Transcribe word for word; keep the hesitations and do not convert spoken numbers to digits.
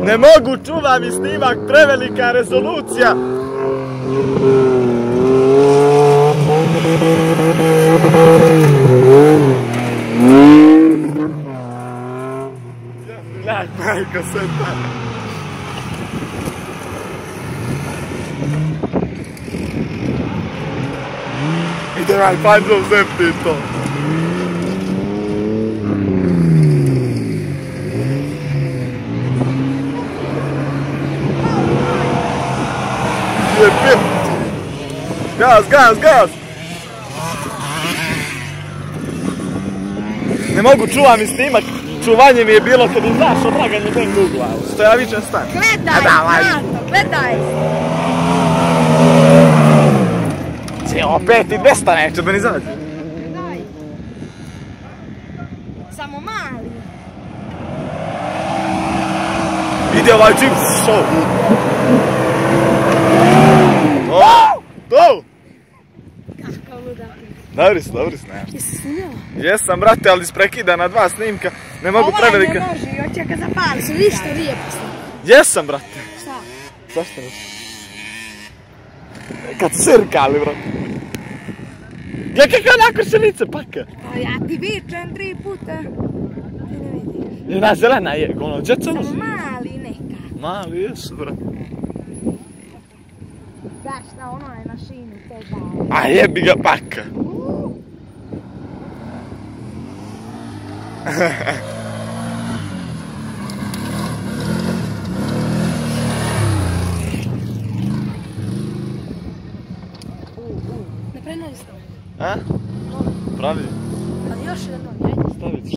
Ne mogu, čuva mi snimak, prevelika rezolucija. Gledaj, majko sveta. Ide vam panđom zemlji to. Gaz, gaz, gaz! Ne mogu, čuvam i snimak. Čuvanje mi je bilo kad izašao Dragan od nekog ugla. Stojavićan stan. Gledaj, Nato, gledaj! Cijelo pet i dvesta neće da ni zađe. Gledaj. Samo mali. Ide ovaj džip show. To! To! Kakav ludak. Dobri si, dobri si, nešto. Jesi snimao? Jesam, brate, ali isprekida na dva snimka. Ne mogu prevelika. Ovaj ne može, hoće ga zapali. Su vi što nije posle. Jesam, brate. Šta? Zašto ne? Kad sirkali, brate. Gle kako onako se lice paka. Pa ja ti vičem tri puta. Ti ne vidiš. Ona zelena je, ono, djeca Samo nosi. mali neka. Mali, jesu, brate. Znaš šta, ono je na šinu, to je dao. A jebi ga paka. Ne prenali ste? A? Pravi. Ali još jednom, ajde. Staviti.